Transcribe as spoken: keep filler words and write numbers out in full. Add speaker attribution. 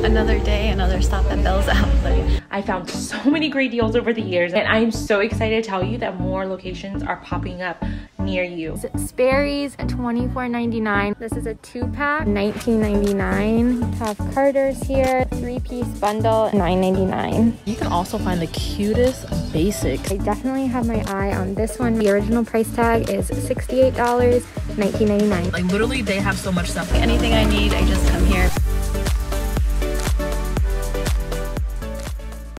Speaker 1: Another day, another stop at Bealls Outlet.
Speaker 2: I found so many great deals over the years, and I'm so excited to tell you that more locations are popping up near you.
Speaker 3: Sperry's at twenty-four ninety-nine. This is a two-pack, nineteen ninety-nine. We have Carter's here, three-piece bundle, nine ninety-nine.
Speaker 4: You can also find the cutest basics.
Speaker 3: I definitely have my eye on this one. The original price tag is sixty-eight dollars, nineteen ninety-nine.
Speaker 4: Like literally, they have so much stuff.
Speaker 1: Anything I need, I just come here.